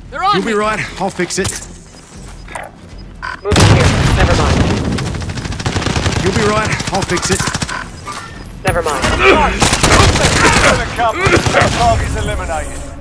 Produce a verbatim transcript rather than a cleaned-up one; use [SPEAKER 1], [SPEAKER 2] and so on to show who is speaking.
[SPEAKER 1] They're on
[SPEAKER 2] You'll
[SPEAKER 1] me.
[SPEAKER 2] be right. I'll fix it.
[SPEAKER 3] Moving here. Never mind.
[SPEAKER 2] You'll be right. I'll fix it.
[SPEAKER 3] Never mind.
[SPEAKER 4] Target's eliminated.